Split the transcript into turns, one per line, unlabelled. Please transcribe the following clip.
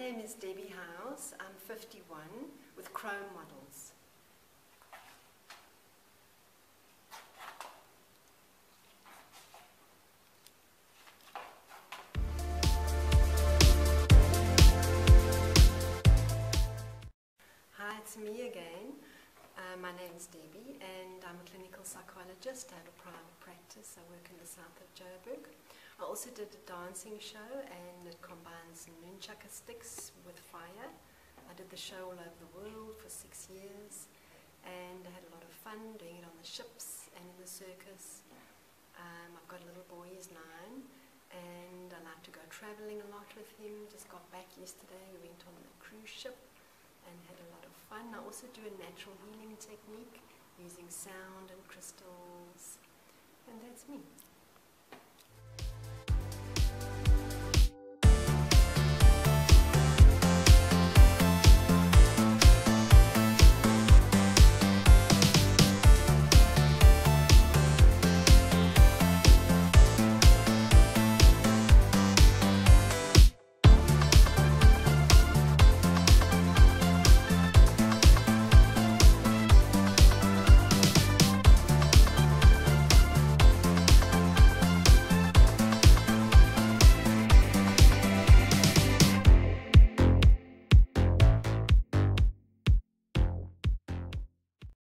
name is Debbie House. I'm 51 with Chrome Models. Hi, it's me again. My name is Debbie and I'm a clinical psychologist. I have a private practice. I work in the south of Joburg. I also did a dancing show and it combines nunchaka sticks with fire. I did the show all over the world for 6 years and I had a lot of fun doing it on the ships and in the circus. I've got a little boy, he's 9, and I like to go travelling a lot with him. Just got back yesterday, we went on the cruise ship and had a lot of fun. I also do a natural healing technique using sound and crystals, and that's me.